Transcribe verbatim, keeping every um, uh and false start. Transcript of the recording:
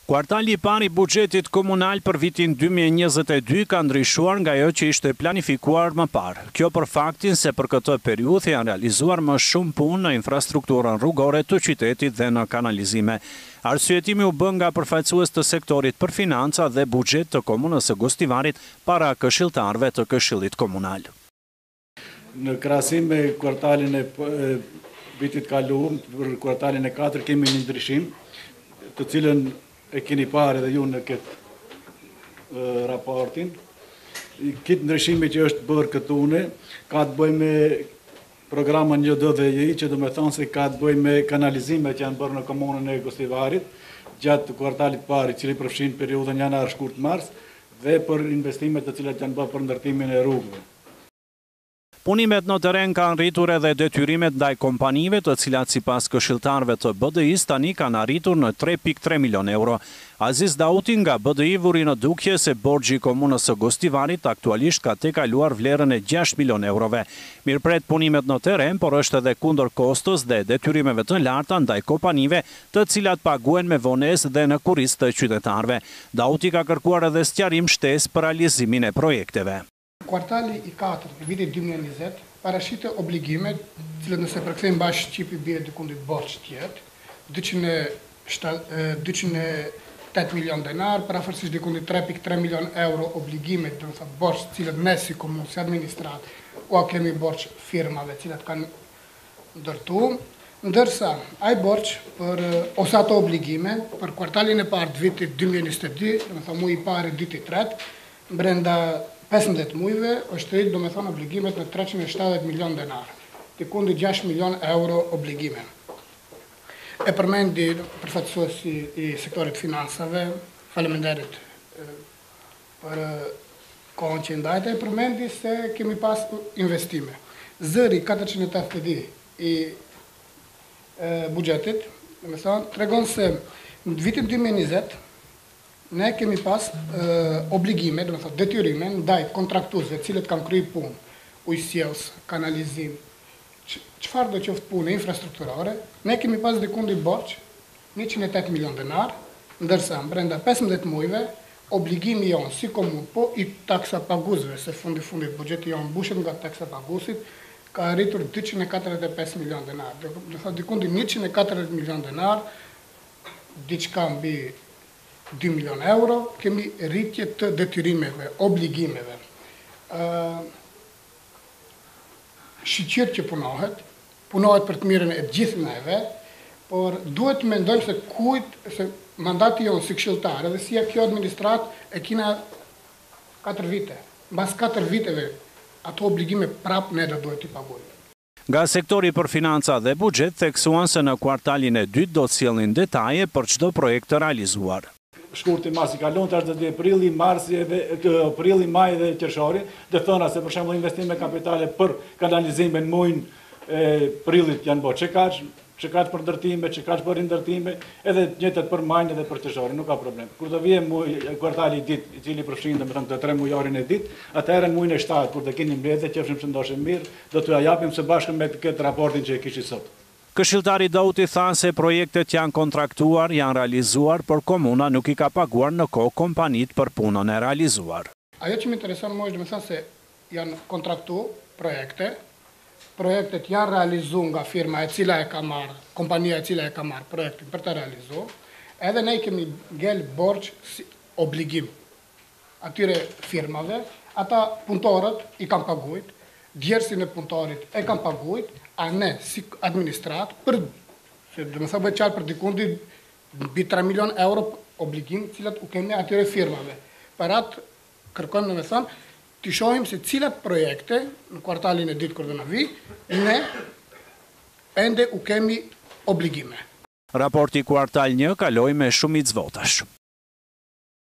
Kuartali i parë i buxhetit komunal për vitin dy mijë e njëzet e dy ka ndryshuar nga ajo që ishte planifikuar më parë. Kjo për faktin se për këtë periudhë janë realizuar më shumë punë në infrastrukturën rrugore të qytetit dhe në kanalizime. Arsyetimi u bë nga përfaqësues të sektorit për financa dhe buxhet të komunës së Gostivarit para këshilltarëve të Këshillit Komunal. Në krahasim me kvartalin e vitit kaluar, për kvartalin e katër kemi një ndryshim, të cilën e keni parë edhe ju në këtë uh, raportin. Këtë ndryshimi që është bërë këtune, ka të bëjë me programën një D D I, që do me thonë se ka të bëjë me kanalizime që janë bërë në komunën e Gostivarit, gjatë kvartalit parë, i cili përfshin periudhën janar shkurt mars, dhe për investimet të cilat janë bërë për ndërtimin e rrugëve. Punimet në teren kanë rritur edhe detyrimet ndaj kompanive të cilat sipas këshilltarëve të B D I-s tani kanë arritur në tre pikë tre milion euro. Aziz Dauti nga B D I vuri në dukje se borxhi i komunës së Gostivarit aktualisht ka tejkaluar vlerën e gjashtë milion eurove. Mirëpret punimet në teren, por është edhe kundër kostos dhe detyrimeve të larta ndaj kompanive të cilat paguhen me vonesë dhe në kurrizë të qytetarëve. Dauti ka kërkuar edhe sqarim shtesë për realizimin e projekteve. Kvartali i katërt i vitit dy mijë e njëzet parashite obligime, cilët nëse përkthejmë bashkë Shqipi bie dikundit borxh tjetër, dyqin e tetë milion denar, parafërsisht dikundit tre pikë tre milion euro obligime, do të thotë borxh, cilët ne si komunë, si administrat, o kemi borxh firmave, cilët kanë ndërtu, ndërsa ai borxh për ose ato obligime për kvartalin e parë të vitit dy mijë e njëzet e dy, do të thonë muaji i parë, diti i tretë, brenda pesëmbëdhjetë muajve është rrit, do me thonë, obligimet në treqind e shtatëdhjetë milion denar, dikundit gjashtë milion euro obligime. E përmendi përfaqësuesi i sektorit finansave, faleminderit për kohën që ndajte, e përmendi se kemi pas investime. Zëri katërqind e tetëdhjetë i buxhetit, do me thonë, tregon se në vitin dy mijë e njëzet ne kemi pas uh, obligime, do me thotë detyrime, ndaj kontraktuesve cilët kanë kryer punë, ujësjellës, kanalizim, çfarë do qoftë punë infrastrukturore, ne kemi pas dikundi borxh njëqind e tetë milion denar, ndërsa brenda pesëmbëdhjetë muajve obligimi jon si komunë, po i taksapaguesve, se fundi fundit buxheti jon mbushet nga taksapaguesit, ka arritur dyqind e katërdhjetë e pesë milion denar. Do të thotë dikundi njëqind e katërdhjetë milion denar, diçka mbi dy milion euro, kemi rritje të detyrimeve, obligimeve. Uh, Shqyqyr që punohet, punohet për të mirën e gjithë neve, por duhet të mendojmë se kujt, se mandati jonë si këshilltarë dhe si kjo administrat e kina katër vite. Mbas katër viteve, ato obligime prapë ne do duhet t'i paguajmë. Nga sektori për financa dhe buxhet theksuan se në kvartalin e dytë do të sjellin detaje për çdo projekt të realizuar. Shkurti mas i kalon të është dhe prilli, marsi, prilli, maj dhe qershori, dhe thëna se për shembull investime kapitale për kanalizime në muajin e prillit janë bërë çekaç, çekaç për ndërtime, çekaç për rindërtime, edhe njëjtat për majin edhe për qershorin, nuk ka problem. Kur do vijë muaji kvartali i ditë, i cili përfshin domethënë të tre muajarin e ditë, atëherë në muajin e shtatë kur do keni mbledhje, qofshim se ndoshim mirë, do t'u japim së bashku me këtë raportin që e kishit sot. Këshilltari Dauti tha se projektet janë kontraktuar, janë realizuar, por komuna nuk i ka paguar në kohë kompanitë për punën e realizuar. Ajo që më intereson më është do të thënë se janë kontraktuar projekte, projektet janë realizuar nga firma e cila e ka marrë, kompania e cila e ka marrë projektin për të realizuar, edhe ne kemi ngel borxh si obligim atyre firmave, ata punëtorët i kanë paguajt, djersin e punëtorit e kanë paguajt, a ne si administrat, për, se dhe më thë bëjt qarë për dikundi mbi tre milion euro obligim cilat u kemi atyre firmave. Për atë kërkojmë në me thënë, të shohim se cilat projekte në kvartalin e ditë kërë dhe në vi, ne ende u kemi obligime. Raporti kuartal një kaloi me shumicë votash.